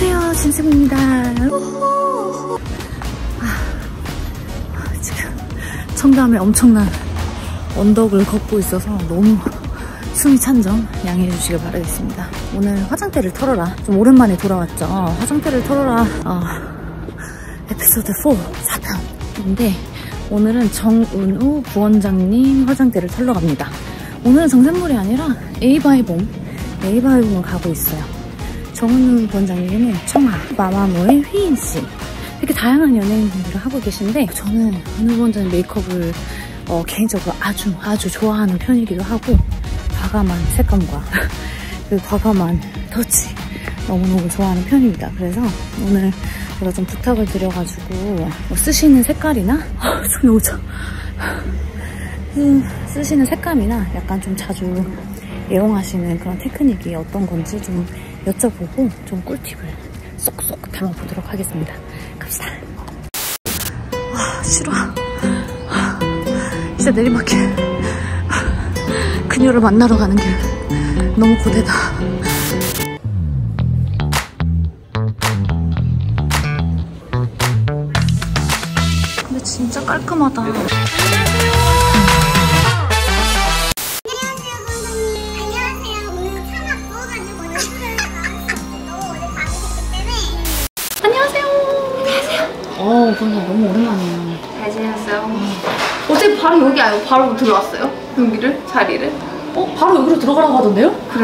안녕하세요, 진승입니다. 지금 청담에 엄청난 언덕을 걷고 있어서 너무 숨이 찬 점 양해해 주시길 바라겠습니다. 오늘 화장대를 털어라, 좀 오랜만에 돌아왔죠. 화장대를 털어라 에피소드 4 4편인데 오늘은 정은우 부원장님 화장대를 털러 갑니다. 오늘은 정샘물이 아니라 에이바이봄을 가고 있어요. 정은우 부원장님은 청아, 마마무의 휘인씨, 이렇게 다양한 연예인분들을 하고 계신데 저는 은우 부원장님 메이크업을 개인적으로 아주 좋아하는 편이기도 하고 과감한 색감과 그 과감한 터치 너무너무 좋아하는 편입니다. 그래서 오늘 제가 좀 부탁을 드려가지고 뭐 쓰시는 색깔이나 숨이 오죠. 쓰시는 색감이나 약간 좀 자주 애용하시는 그런 테크닉이 어떤 건지 좀 여쭤보고 좀 꿀팁을 쏙쏙 담아보도록 하겠습니다. 갑시다. 와, 싫어. 진짜 내리막길. 그녀를 만나러 가는 길 너무 고되다. 근데 진짜 깔끔하다. 그냥 너무 오랜만이에요. 잘 지냈어요? 어제 바로 여기 아니고 바로 들어왔어요? 여기를? 자리를? 바로 여기로 들어가라고 하던데요? 그래?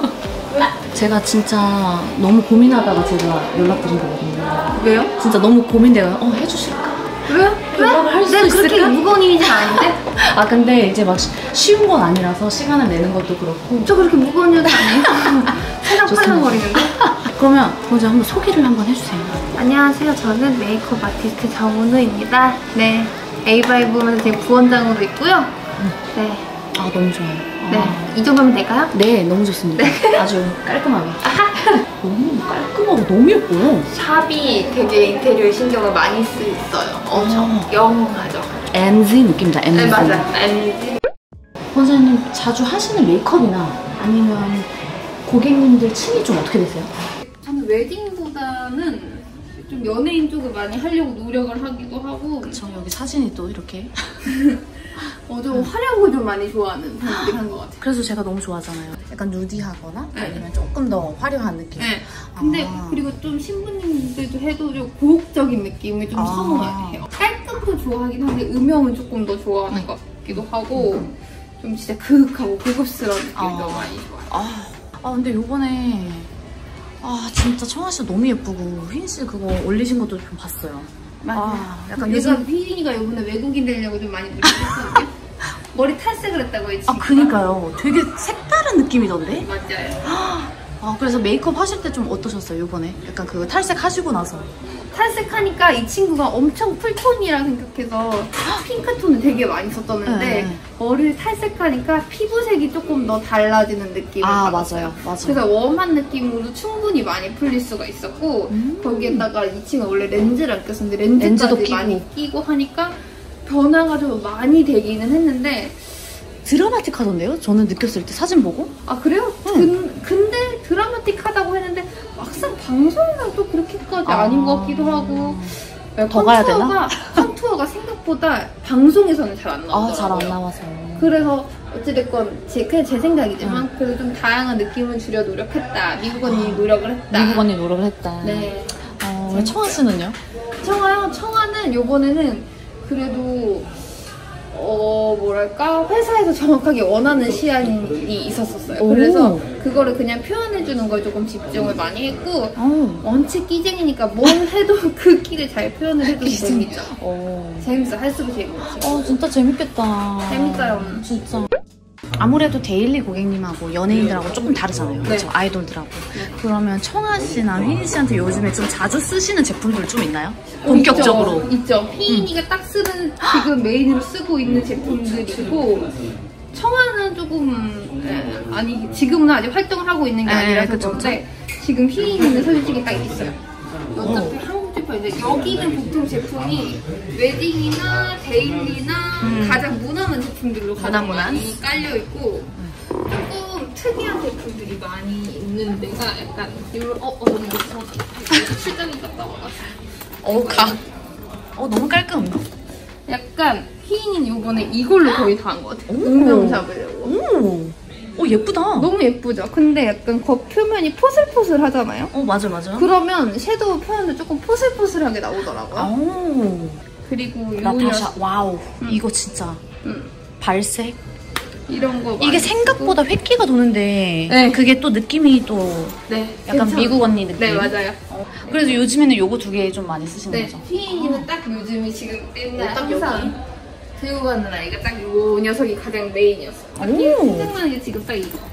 제가 진짜 너무 고민하다가 제가 연락드린 거거든요. 왜요? 진짜 너무 고민돼요. 해주실까? 왜요? 연락을 할 수 있을까? 그렇게 무거운 일이진 아닌데? 근데 이제 막 쉬운 건 아니라서 시간을 내는 것도 그렇고. 저 그렇게 무거운 일도 아니에요? 팔랑팔랑거리는데? 그러면 먼저 한번 소개를 한번 해주세요. 안녕하세요. 저는 메이크업 아티스트 정은우입니다. 네, 에이바이봄에서 지금 부원장으로 있고요. 네. 너무 좋아요. 네, 이 정도면 될까요? 네, 너무 좋습니다. 네. 아주 깔끔하게. 너무 깔끔하고 너무 예뻐요. 샵이 되게 인테리어에 신경을 많이 쓰있어요. 엄청 영하죠. MZ 느낌이다, MZ. 네, 맞아요. MZ. 원장님 자주 하시는 메이크업이나 아니면 고객님들 층이 좀 어떻게 되세요? 저는 웨딩보다는 좀 연예인 쪽을 많이 하려고 노력을 하기도 하고. 그쵸, 여기 사진이 또 이렇게 좀 화려하고 좀 많이 좋아하는 편이긴 한 것 같아요. 그래서 제가 너무 좋아하잖아요. 약간 누디하거나 아니면 조금 더 화려한 느낌. 네. 근데 그리고 좀 신부님들도 해도 좀 고혹적인 느낌을 좀 선호해요. 깔끔도 좋아하긴 한데 음영은 조금 더 좋아하는 것 같기도 하고 좀 진짜 그윽하고 고급스러운 느낌도 많이 좋아해요. 근데 요번에 진짜 청아씨 너무 예쁘고 휘인씨 그거 올리신 것도 좀 봤어요. 맞아요. 약간 요즘 휘인이가 요번에 외국인 되려고 좀 많이 노력했거든요. 머리 탈색을 했다고 했지. 그니까요. 되게 색다른 느낌이던데? 맞아요. 그래서 메이크업 하실 때 좀 어떠셨어요, 요번에? 약간 그 탈색 하시고 나서. 탈색하니까 이 친구가 엄청 쿨톤이라 생각해서 핑크톤을 되게 많이 썼었는데 머리를 탈색하니까 피부색이 조금 더 달라지는 느낌을 받았어요. 맞아요. 그래서 웜한 느낌으로 충분히 많이 풀릴 수가 있었고 거기에다가 이 친구가 원래 렌즈를 안 꼈었는데 렌즈까지 많이 끼고 하니까 변화가 좀 많이 되기는 했는데 드라마틱하던데요? 저는 느꼈을 때 사진 보고. 그래요? 근데 드라마틱하다고 했는데 막상 방송은 또 그렇게까지 아닌 것 같기도 하고. 더 가야 되나? 컨투어가 생각보다 방송에서는 잘 안 나오더라고요. 잘 안 나와서. 그래서 어찌됐건 그냥 제 생각이지만 그래도 좀 다양한 느낌을 주려 노력했다. 미국 언니 노력을 했다. 네. 청아 씨는요? 청아는 요번에는 그래도 뭐랄까 회사에서 정확하게 원하는 시안이 있었어요. 그래서 그거를 그냥 표현해주는 걸 조금 집중을 많이 했고 원체 끼쟁이니까 뭘 해도 그 끼를 잘 표현을 해도 재밌죠. 재밌어. 할수록 재밌지. 진짜 재밌겠다. 재밌어요. 진짜. 아무래도 데일리 고객님하고 연예인들하고 조금 다르잖아요. 그렇죠? 아이돌들하고. 그러면 청아 씨나 휘인 씨한테 요즘에 좀 자주 쓰시는 제품들 좀 있나요? 본격적으로. 있죠. 휘인이가 딱 쓰는 지금 메인으로 쓰고 있는 제품들이 있고 청아는 조금 지금은 아직 활동을 하고 있는 게 아니라서 그런데 지금 휘인이는 솔직히 딱 있어요. 어차피 한국 제품인데 여기는 보통 제품이 웨딩이나 데일리나 가장 무난한 제품들로 가장 많이 깔려있고 조금 특이한 제품들이 많이 있는 데가 약간 이런 너무 출장이 갔다 와가지고 너무 깔끔. 약간 휘인이는 요번에 이걸로 거의 다 한 것 같아요. 음영 잡으려고. 예쁘다. 너무 예쁘죠? 근데 약간 표면이 포슬포슬 하잖아요? 맞아. 그러면 섀도우 표현도 조금 포슬포슬하게 나오더라고요. 그리고 나타샤, 와우. 이거 진짜 발색. 이런 거 이게 생각보다 획기가 도는데 네. 그게 또 느낌이 또 약간 괜찮아. 미국 언니 느낌. 네, 맞아요. 그래서 요즘에는 요거 두 개 좀 많이 쓰시는 거죠? 휘인이는 딱 요즘에 지금 맨날 항상 들고 가는 아이가 딱 요 녀석이 가장 메인이었어요. 생각나는 게 지금 딱 이거.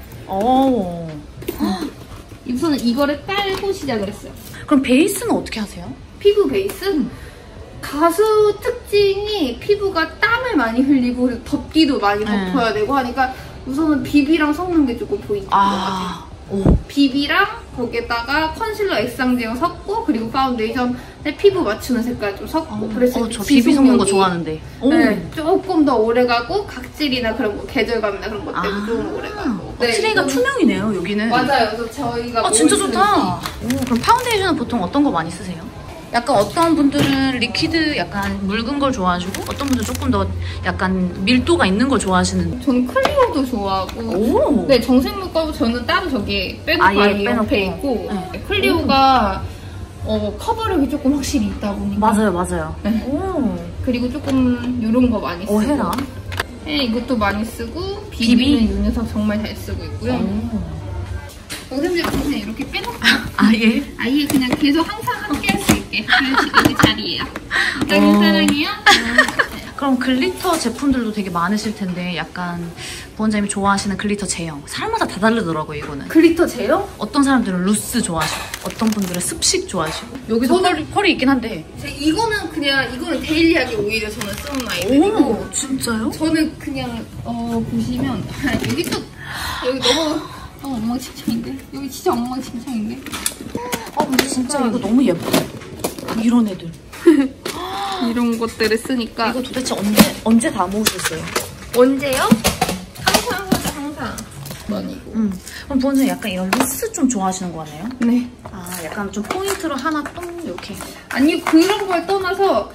우선은 이거를 깔고 시작을 했어요. 그럼 베이스는 어떻게 하세요? 피부 베이스? 가수 특징이 피부가 땀을 많이 흘리고 그리고 덮기도 많이 덮어야 되고 하니까 우선은 비비랑 섞는 게 조금 포인트인 것 같아요. 비비랑 거기에다가 컨실러 액상제형 섞고 그리고 파운데이션에 피부 맞추는 색깔 좀 섞고 그래서 저 비비 섞는 거 좋아하는데 네, 조금 더 오래가고 각질이나 그런 거 계절감이나 그런 것 때문에 좀 오래가고 트레이가 투명이네요 여기는. 맞아요. 그래서 저희가 진짜 좋다. 그럼 파운데이션은 보통 어떤 거 많이 쓰세요? 약간 어떤 분들은 리퀴드 약간 묽은 걸 좋아하시고 어떤 분들은 조금 더 약간 밀도가 있는 걸 좋아하시는. 저는 클리오도 좋아하고 네, 정생물 거 저는 따로 저기 빼놓고 아예 옆에 있고 클리오가 커버력이 조금 확실히 있다 보니까 맞아요. 네. 그리고 조금 이런 거 많이 쓰고 해라. 네, 이것도 많이 쓰고 비비는 이 녀석 정말 잘 쓰고 있고요. 동생들 그냥 이렇게 빼놓고 아예 그냥 계속 항상 함께 할 수 있게 여기 자리예요. 이따가 사랑해요. 그럼 글리터 제품들도 되게 많으실 텐데 약간 부원장님이 좋아하시는 글리터 제형 사람마다 다 다르더라고요 이거는. 글리터 제형? 어떤 사람들은 루스 좋아하시고 어떤 분들은 습식 좋아하시고 여기서 펄이 있긴 한데 이거는 데일리하게 오히려 저는 쓰는 아이들이고 진짜요? 저는 그냥 보시면 여기 너무 엉망진창인데? 여기 진짜 엉망진창인데? 근데 진짜 이거 너무 예뻐. 이런 애들. 이런 것들을 쓰니까. 이거 도대체 언제 다 모으셨어요? 언제요? 항상 하죠, 항상. 아니고. 그럼 부원장님 약간 이런 루스 좀 좋아하시는 거 같네요? 네. 약간 좀 포인트로 하나 똥 이렇게. 아니, 그런 걸 떠나서,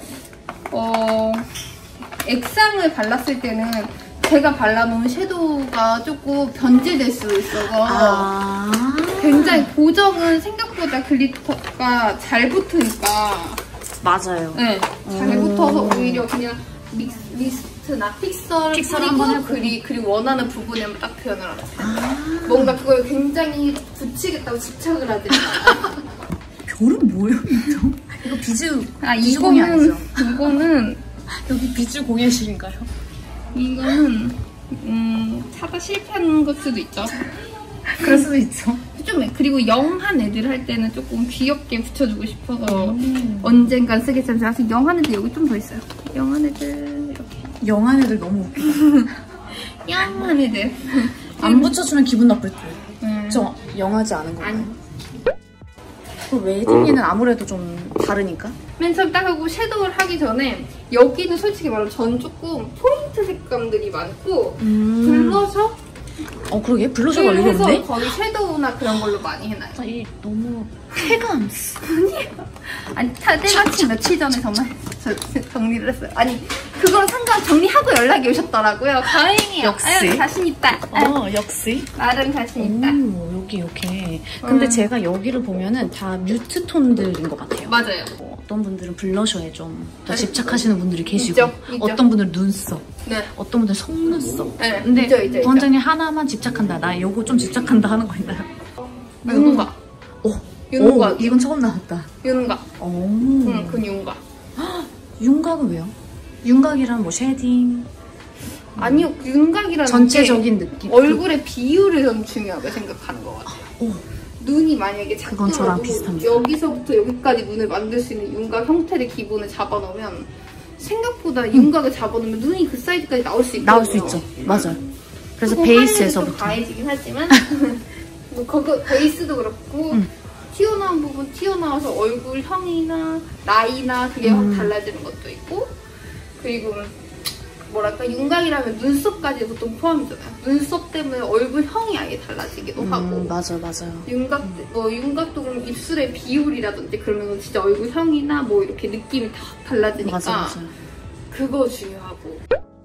액상을 발랐을 때는 제가 발라놓은 섀도우가 조금 변질될 수 있어서 굉장히 고정은 생각보다 글리터가 잘 붙으니까 맞아요. 네, 잘 붙어서 오히려 그냥 미스트나 픽서를 뿌리고 그리고 원하는 부분에만 딱 표현을 하는 뭔가 그걸 굉장히 붙이겠다고 집착을 하지 않아요. 별은 뭐예요? 이거 비즈공예 아니죠? 이거는 여기 비즈 공예실인가요? 이거는 사다 실패한 걸 수도 있죠. 그럴 수도 있죠. 좀 그리고 영한 애들 할 때는 조금 귀엽게 붙여주고 싶어서 언젠간 쓰겠지만 사실 영한 애들 여기 좀 더 있어요. 영한 애들 이렇게. 영한 애들 너무 웃기다. 영한 애들. 안 붙여주면 기분 나쁠 듯. 저 영하지 않은 거. 아니. 그 웨딩에는 아무래도 좀 다르니까? 맨 처음 딱 하고 섀도우를 하기 전에 여기는 솔직히 말하면 전 조금 포인트 색감들이 많고 블러셔? 그러게 블러셔가 어려운데? 해서 거의 섀도우나 그런 걸로 많이 해놔요. 이 너무 쾌감. 아니 때마침 며칠 전에 정말 정리를 했어요. 아니 그거랑 상관 정리하고 연락이 오셨더라고요. 다행이에요. 역시. 자신 있다. 역시. 나름 자신 있다. 여기 이렇게. 근데 제가 여기를 보면은 다 뮤트 톤들인 것 같아요. 맞아요. 어떤 분들은 블러셔에 좀 더 집착하시는 분들이 계시고 있죠. 어떤 분들은 눈썹, 네. 어떤 분들은 속눈썹. 네. 근데 부원장님 하나만 집착한다. 나 요거 좀 집착한다 하는 거 있나요? 윤곽. 윤곽. 이건 처음 나왔다. 윤곽. 응, 그 윤곽. 윤곽은 왜요? 윤곽이란 뭐 쉐딩? 아니요, 윤곽이라는 전체적인 느낌. 얼굴의 비율을 좀 중요하게 생각하는 것 같아요. 눈이 만약에 그건 저랑 비슷합니다. 여기서부터 여기까지 눈을 만들 수 있는 윤곽 형태의 기본을 잡아놓으면 생각보다 윤곽을 잡아놓으면 눈이 그 사이즈까지 나올 수 있거든요. 나올 수 있죠. 맞아요. 그래서 베이스에서부터. 가해지긴 하지만 베이스도 그렇고 튀어나온 부분 튀어나와서 얼굴형이나 나이나 그게 확 달라지는 것도 있고 그리고 뭐랄까 윤곽이라면 눈썹까지 보통 포함이잖아요. 눈썹 때문에 얼굴형이 아예 달라지기도 하고. 맞아요. 윤곽도 그럼 입술의 비율이라든지 그러면 진짜 얼굴형이나 뭐 이렇게 느낌이 다 달라지니까. 맞아요. 그거 중요하고.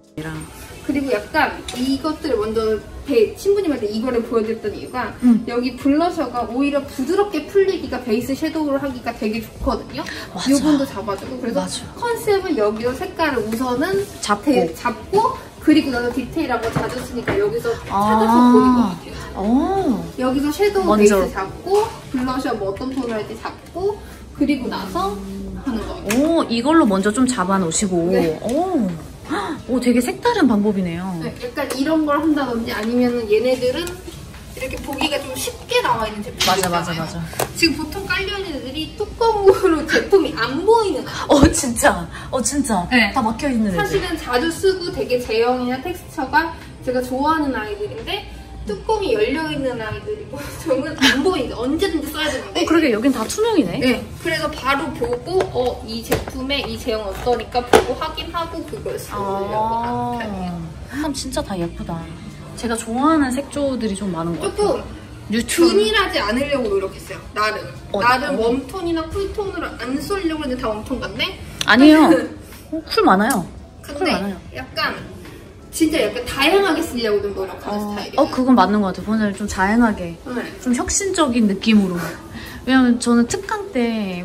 그리고 약간 이것들을 먼저 신부님한테 이거를 보여드렸던 이유가 여기 블러셔가 오히려 부드럽게 풀리기가 베이스 섀도우를 하기가 되게 좋거든요. 요번도 잡아주고 그래서 컨셉은 여기서 색깔을 우선은 잡고 그리고 나서 디테일한 거 자주 쓰니까 여기서 찾아서 보는 것 같아요. 여기서 섀도우 먼저. 베이스 잡고 블러셔 뭐 어떤 톤을 할지 잡고 그리고 나서 하는 거예요. 이걸로 먼저 좀 잡아놓으시고. 네. 오, 되게 색다른 방법이네요. 네, 약간 이런 걸 한다든지 아니면은 얘네들은 이렇게 보기가 좀 쉽게 나와 있는 제품이 맞아. 지금 보통 깔려있는 애들이 뚜껑으로 제품이 안 보이는 애들. 진짜. 네. 다 막혀있는 애들. 사실은 자주 쓰고 되게 제형이나 텍스처가 제가 좋아하는 아이들인데 뚜껑이 열려있는 아이들이고 저는 안 보이니까 언제든지 써야 되는데 그러게 여긴 다 투명이네. 네, 그래서 바로 보고 이 제품의 이 제형 어떠니까 보고 확인하고 그걸 쓰려고 하는 편이에요. 진짜 다 예쁘다. 제가 좋아하는 색조들이 좀 많은 것 같아요. 조금 균일하지 않으려고 노력했어요. 나름 웜톤이나 쿨톤으로 안 쏠려고 했는데 다 웜톤 같네? 아니에요. 쿨 많아요. 근데 약간 진짜 약간 다양하게 쓰려고 좀 노력하는 스타일이에요. 그건 맞는 것 같아요. 오늘 좀 다양하게, 좀 혁신적인 느낌으로. 왜냐면 저는 특강 때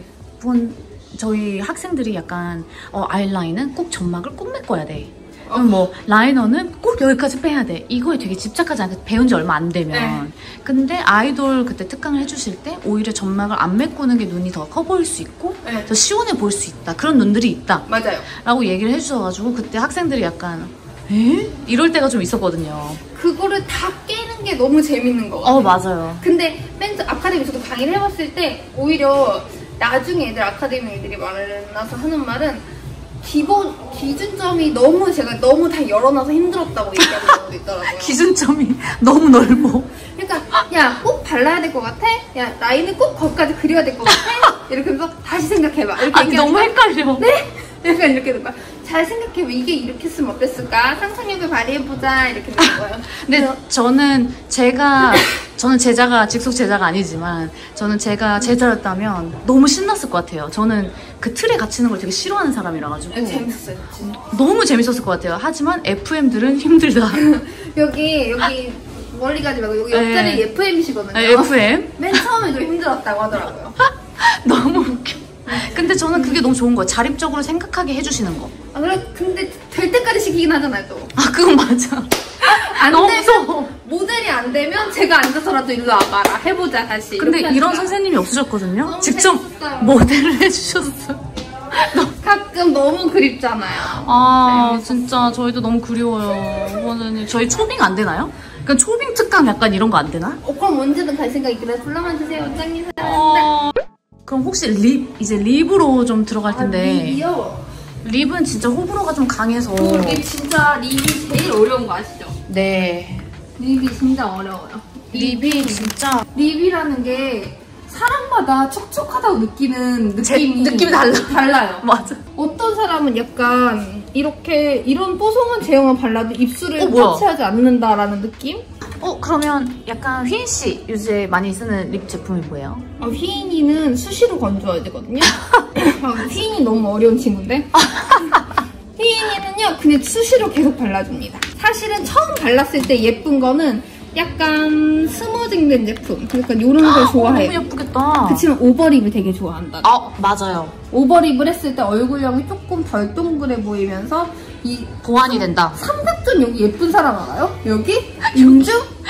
저희 학생들이 약간 아이라인은 꼭 점막을 꼭 메꿔야 돼. 뭐 라이너는 꼭 여기까지 빼야 돼. 이거에 되게 집착하지 않게 배운 지 얼마 안 되면. 근데 아이돌 그때 특강을 해주실 때 오히려 점막을 안 메꾸는 게 눈이 더 커 보일 수 있고 더 시원해 보일 수 있다. 그런 눈들이 있다. 맞아요. 라고 얘기를 해주셔가지고 그때 학생들이 약간 이럴 때가 좀 있었거든요. 그거를 다 깨는 게 너무 재밌는 거 같아요. 맞아요. 근데 아카데미 저도 강의를 해봤을 때 오히려 나중에 아카데미 애들이 만나서 하는 말은 기준점이 제가 너무 다 열어놔서 힘들었다고 얘기하는 경우도 있더라고요. 기준점이 너무 넓어. 그러니까 야 꼭 발라야 될 것 같아? 야 라인은 꼭 거기까지 그려야 될 것 같아? 이렇게 해서 다시 생각해봐. 이렇게 너무 헷갈려. 네? 약간 이렇게 된 거야. 잘 생각해봐. 이게 이렇게 했으면 어땠을까? 상상력을 발휘해보자. 이렇게 되는 거예요. 근데 저는 제자가 직속 제자가 아니지만 저는 제가 제자였다면 너무 신났을 것 같아요. 저는 그 틀에 갇히는 걸 되게 싫어하는 사람이라 가지고 재밌었어요. 너무 재밌었을 것 같아요. 하지만 FM들은 힘들다. 여기 멀리 가지 말고 여기 옆자리 FM이시거든요. FM? 맨 처음에 좀 힘들었다고 하더라고요. 너무 웃겨. 근데 저는 그게 너무 좋은 거예요. 자립적으로 생각하게 해주시는 거. 근데 될 때까지 시키긴 하잖아요, 또. 그건 맞아. 너무 무서워. 모델이 안 되면 제가 앉아서라도 일로 와봐라. 해보자, 다시. 근데 이런 선생님이 없으셨거든요? 직접 재밌었어요. 모델을 해주셨어요. 가끔 너무 그립잖아요. 진짜 저희도 너무 그리워요. 이거는 저희 초빙 안 되나요? 그러니까 초빙 특강 약간 이런 거 안 되나? 그럼 언제든 갈 생각이 그래. 불러만 주세요, 원장님. 그럼 혹시 이제 립으로 좀 들어갈 텐데. 립이요? 립은 진짜 호불호가 좀 강해서. 립 진짜 립이 제일 어려운 거 아시죠? 네. 립이 진짜 어려워요. 립이 진짜. 립이라는 게 사람마다 촉촉하다고 느끼는 느낌이 달라요. 맞아. 어떤 사람은 약간 이런 뽀송한 제형을 발라도 입술을 터치하지 않는다라는 느낌? 그러면 약간 휘인 씨 요새 많이 쓰는 립 제품이 뭐예요? 휘인이는 수시로 건조해야 되거든요. 휘인이 너무 어려운 친구인데. 휘인이는요 그냥 수시로 계속 발라줍니다. 사실은 처음 발랐을 때 예쁜 거는 약간 스무징된 제품. 그러니까 이런 걸 좋아해요. 너무 예쁘겠다. 그치만 오버립을 되게 좋아한다. 맞아요. 오버립을 했을 때 얼굴형이 조금 덜 동그래 보이면서 보완이 된다. 삼각존 여기 예쁜 사람 알아요? 여기? 인중?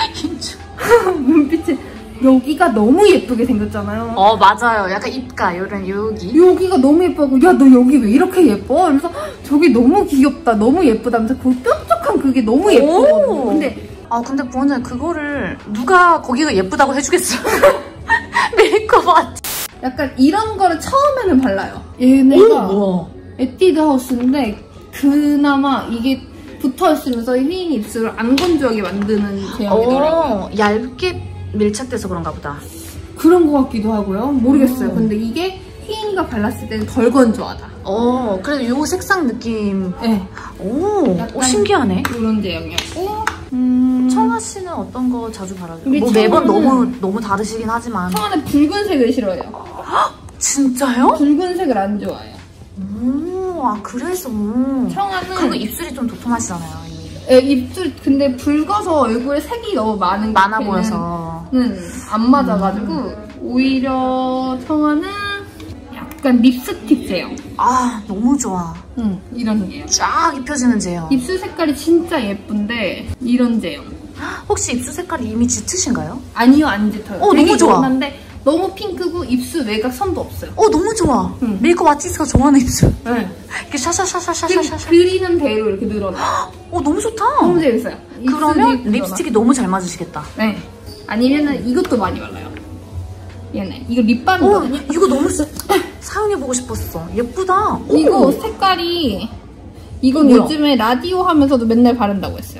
눈빛이 여기가 너무 예쁘게 생겼잖아요. 맞아요. 약간 입가 여기가 너무 예쁘고 야 너 여기 왜 이렇게 예뻐? 그래서 저기 너무 귀엽다. 너무 예쁘다 하면서 그 뾰족한 그게 너무 예쁘거든요. 근데 부원장님 그거를 누가 거기가 예쁘다고 해주겠어요? 메이크업 아티스트. 약간 이런 거를 처음에는 발라요. 얘네가 에뛰드 하우스인데 그나마 이게 붙어있으면서 휘인 입술을 안 건조하게 만드는 제형이더라고요. 얇게 밀착돼서 그런가 보다. 그런 거 같기도 하고요. 모르겠어요. 근데 이게 휘인이가 발랐을 때는 덜 건조하다. 그래도 요 색상 느낌. 네. 오, 신기하네. 이런 제형이었고. 청아 씨는 어떤 거 자주 바라요? 뭐 매번 너무 다르시긴 하지만. 청아는 붉은색을 싫어해요. 진짜요? 붉은색을 안 좋아해요. 그래서. 청아는. 그리고 입술이 좀 도톰하시잖아요. 입술 근데 붉어서 얼굴에 색이 너무 많아 보여서. 안 맞아가지고 오히려 청아는 약간 립스틱 제형. 너무 좋아. 이런 제형. 쫙 입혀지는 제형. 입술 색깔이 진짜 예쁜데 이런 제형. 혹시 입술 색깔이 이미 짙으신가요? 아니요, 안 짙어요. 너무 좋아. 연한데 너무 핑크고 입술 외곽 선도 없어요. 너무 좋아. 메이크업 아티스트가 좋아하는 입술. 네. 이렇게 샤샤샤샤샤샤. 그리는 대로 이렇게 늘어나. 너무 좋다. 너무 재밌어요. 그러면 립스틱이 너무 잘 맞으시겠다. 네. 아니면은 이것도 많이 발라요. 얘네. 이거 립밤이거든요. 이거 너무 사용해보고 싶었어. 예쁘다. 이거 색깔이 이건 요즘에 라디오 하면서도 맨날 바른다고 했어요.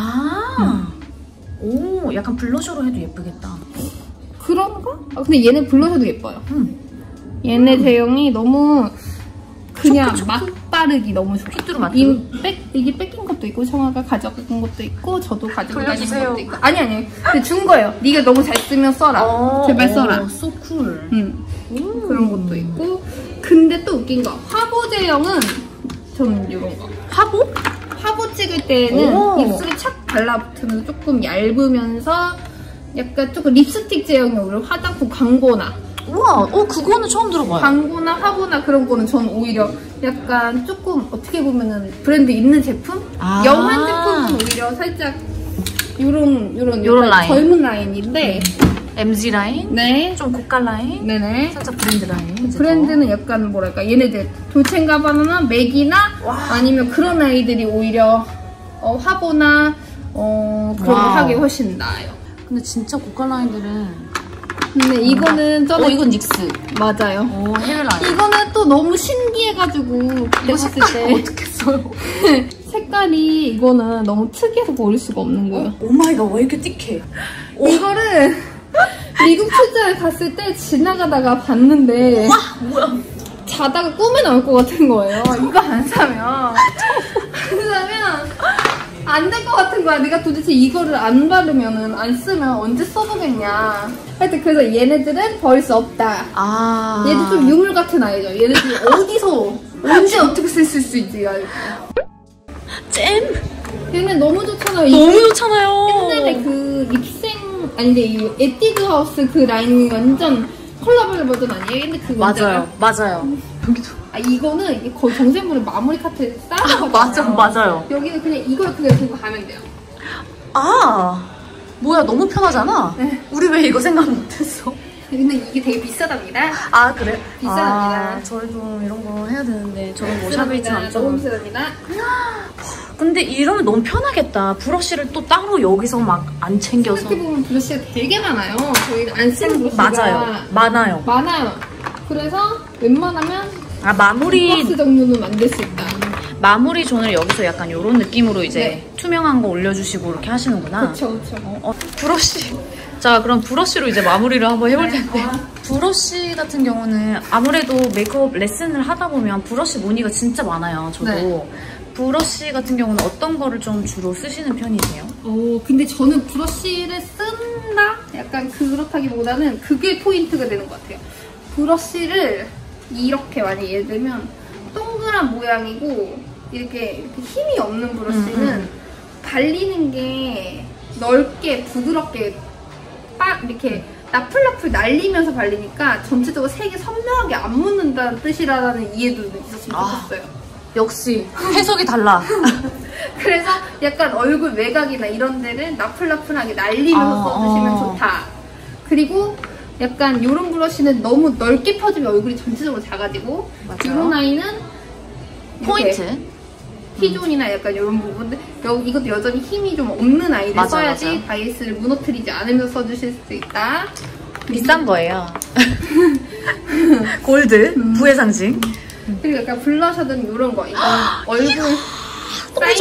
오, 약간 블러셔로 해도 예쁘겠다. 그런가? 근데 얘네 블러셔도 예뻐요. 얘네 제형이 너무 그냥 막 바르기 너무 좋아. 핏두루 맞 이게 뺏긴 것도 있고 청아가 가져간 것도 있고 저도 가지고 다니는 것도 있고. 아니 근데 준 거예요. 네가 너무 잘 쓰면 써라. 제발 써라. so cool. 그런 것도 있고. 근데 또 웃긴 거 화보 제형은 전 이런 거. 화보 찍을 때는 입술에 착 달라붙으면서 조금 얇으면서 약간 조금 립스틱 제형이 오히려 화장품 광고나. 우와, 그거는 처음 들어봐요. 광고나 화보나 그런 거는 전 오히려 약간 조금 어떻게 보면은 브랜드 있는 제품? 영한 제품은 오히려 살짝 요런 라인. 젊은 라인인데 MG 라인? 네. 좀 고가 라인? 네네. 살짝 브랜드 라인. 브랜드는 약간 뭐랄까 얘네들 돌체가바나나 맥이나 아니면 그런 아이들이 오히려 화보나 그런 거 하기 훨씬 나아요. 근데 진짜 고가 라인들은 근데 이거는 이건 닉스. 맞아요. 헤어 라인. 이거는 또 너무 신기해가지고 봤을 때 어떻게 써요? 색깔이 이거는 너무 특이해서 버릴 수가 없는 거예요. 오마이갓, 왜 이렇게 띡해? 이거를 미국 출장을 갔을 때 지나가다가 봤는데 자다가 꿈에 나올 것 같은 거예요. 이거 안 사면 안 될 것 같은 거야. 내가 도대체 이거를 안 바르면은 안 쓰면 언제 써보겠냐. 하여튼 그래서 얘네들은 버릴 수 없다. 얘들 좀 유물 같은 아이죠. 얘네들이 어디서 언제 어떻게 쓸 수 있지. 잼? 얘네 너무 좋잖아요. 너무 좋잖아요. 옛날에 그 아닌데 이 에뛰드 하우스 그 라인이 완전 컬러블 버전 아니에요? 근데 그 맞아요. 여기도. 이거는 이게 거의 정샘물에 마무리 카트에 쌓은 거잖아요. 맞아요. 여기는 그냥 이걸 그냥 들고 가면 돼요. 뭐야, 너무 편하잖아. 네. 우리 왜 이거 생각 못했어? 근데 이게 되게 비싸답니다. 그래? 비싸답니다. 저희도 이런 거 해야 되는데 저는 뭐 샵이진 않죠. 너무 비싸답니다. 근데 이러면 너무 편하겠다. 브러쉬를 또 따로 여기서 막 안 챙겨서. 생각해보면 브러쉬가 되게 많아요. 저희는 안 쓰는 브러쉬가 많아요. 그래서 웬만하면 마무리 박스 종류는 만들 수 있다. 마무리 존을 여기서 약간 이런 느낌으로 이제 투명한 거 올려주시고 이렇게 하시는구나. 그쵸. 브러쉬. 자, 그럼 브러쉬로 이제 마무리를 한번 해볼 텐데. 브러쉬 같은 경우는 아무래도 메이크업 레슨을 하다 보면 브러쉬 무늬가 진짜 많아요. 저도. 브러쉬 같은 경우는 어떤 거를 좀 주로 쓰시는 편이세요? 근데 저는 브러쉬를 쓴다? 약간 그렇다기보다는 그게 포인트가 되는 것 같아요. 브러쉬를 이렇게 만약 예를 들면 동그란 모양이고 이렇게 힘이 없는 브러쉬는 발리는 게 넓게 부드럽게 이렇게 나풀나풀 날리면서 발리니까 전체적으로 색이 선명하게 안 묻는다는 뜻이라는 이해도 있었으면 좋겠어요. 역시 해석이 달라. 그래서 약간 얼굴 외곽이나 이런 데는 나풀나풀하게 날리면서 써주시면 좋다. 그리고 약간 이런 브러쉬는 너무 넓게 펴지면 얼굴이 전체적으로 작아지고 이런 아이는 포인트 T존이나 약간 이런 부분들 이것도 여전히 힘이 좀 없는 아이를 써야지 바이스를 무너뜨리지 않으면서 써주실 수 있다. 비싼 거예요. 골드 부의 상징. 그리고 약간 블러셔든 이런 거 이건 얼굴 사이즈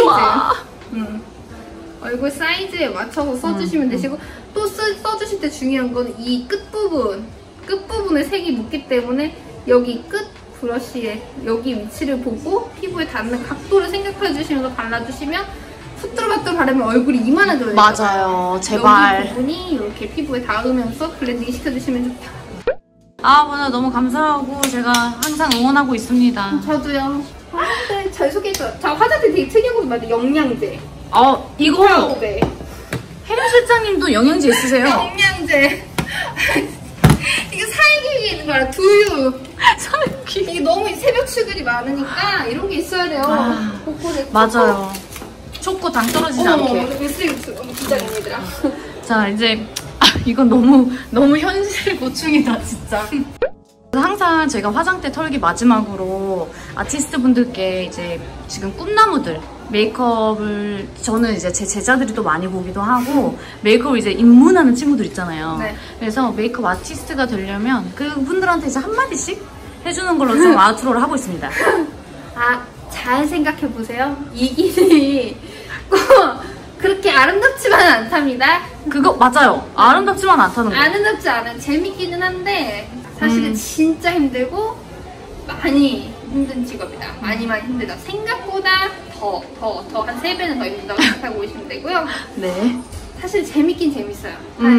얼굴 사이즈에 맞춰서 써주시면 되시고 또 써주실 때 중요한 건 이 끝부분에 색이 묻기 때문에 여기 끝 브러쉬에 여기 위치를 보고 피부에 닿는 각도를 생각해 주시면서 발라주시면 후뚜루바뚜루 바르면 얼굴이 이만해져요. 맞아요. 제발. 여기 부분이 이렇게 피부에 닿으면서 블렌딩 시켜주시면 좋다. 아, 오늘 너무 감사하고 제가 항상 응원하고 있습니다. 저도요. 네, 잘 소개해줘요. 자, 화장대 되게 특이한 거 맞아요. 영양제. 이거 네. 혜림 실장님도 영양제 있으세요? 영양제. 이게 살기 있는 거야. 두유. 살기. 이게 너무 새벽 출근이 많으니까 이런 게 있어야 돼요. 맞아요. 초코 당 떨어지지 않게. 긴장입니다. 자, 이제 이건 너무 현실 고충이다 진짜. 항상 제가 화장대 털기 마지막으로 아티스트 분들께 이제 지금 꿈나무들 메이크업을 저는 이제 제 제자들이 또 많이 보기도 하고 메이크업을 이제 입문하는 친구들 있잖아요. 네. 그래서 메이크업 아티스트가 되려면 그분들한테 이제 한마디씩 해주는 걸로 좀 아우트로를 하고 있습니다. 잘 생각해 보세요. 이 길이 꼭 그렇게 아름답지만은 않답니다. 그거 맞아요. 아름답지만 않다는 거. 아름답지 않아요. 재밌기는 한데 사실은 진짜 힘들고 많이 힘든 직업이다. 많이 힘들다. 생각보다 더 한 3배는 더 힘들다고 생각하고 오시면 되고요. 네. 사실 재밌긴 재밌어요.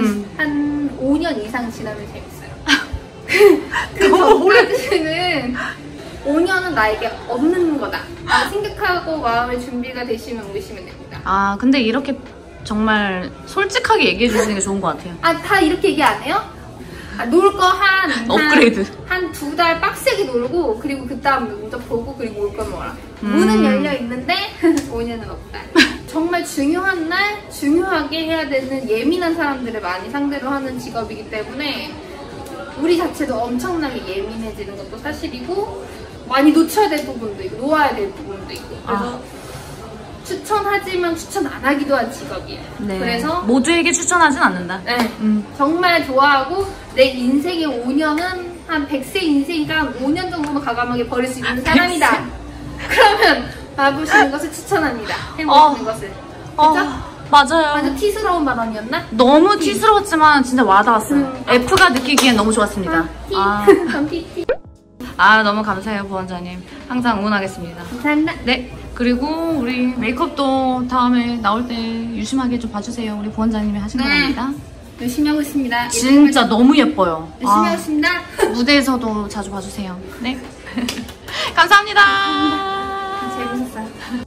한 5년 이상 지나면 재밌어요. 그 전까지는 5년은 나에게 없는 거다 생각하고 마음의 준비가 되시면 오시면 됩니다. 근데 이렇게 정말 솔직하게 얘기해 주시는 게 좋은 것 같아요. 다 이렇게 얘기 안 해요? 놀 거 업그레이드. 한 2달 빡세게 놀고 그리고 그 다음 면접 보고 그리고 올 건 뭐라. 문은 열려 있는데 5년은 없다. 정말 중요한 날 중요하게 해야 되는 예민한 사람들을 많이 상대로 하는 직업이기 때문에 우리 자체도 엄청나게 예민해지는 것도 사실이고 많이 놓쳐야 될 부분도 있고 놓아야 될 부분도 있고 그래서 추천하지만 추천 안 하기도 한 직업이에요. 네. 그래서 모두에게 추천하진 않는다. 네. 정말 좋아하고 내 인생의 5년은 한 100세 인생이니까 한 5년 정도는 과감하게 버릴 수 있는 사람이다. 그러면 봐보시는 것을 추천합니다. 해보시는 것을. 그죠? 맞아요. 아주 티스러운 발언이었나? 너무 티스러웠지만 진짜 와닿았어요. F가 느끼기엔 너무 좋았습니다. 너무 감사해요, 부원장님. 항상 응원하겠습니다. 감사합니다. 네. 그리고 우리 메이크업도 다음에 나올 때 유심하게 좀 봐주세요. 우리 부원장님이 하신 거랍니다. 열심히 하고 있습니다. 진짜 너무 예뻐요. 열심히 하겠습니다. 무대에서도 자주 봐주세요. 네. 감사합니다. 재밌었어요.